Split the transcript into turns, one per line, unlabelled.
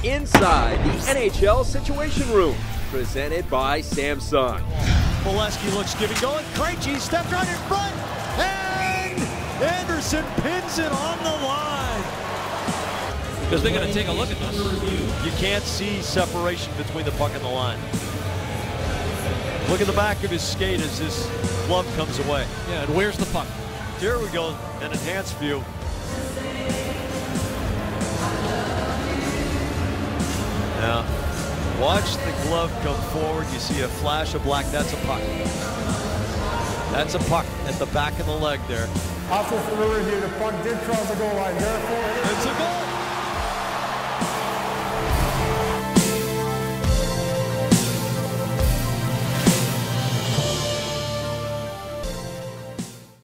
inside the NHL Situation Room, presented by Samsung.
Molesky looks giving, going. Krejci stepped right in front, and Anderson pins it on the line.
Because they're going to take a look at this.
You can't see separation between the puck and the line. Look at the back of his skate as his glove comes away.
Yeah, and where's the puck?
Here we go, an enhanced view. Now, watch the glove come forward. You see a flash of black. That's a puck. That's a puck at the back of the leg there.
Also for the review, the puck did cross the goal line. Therefore,
it's a goal.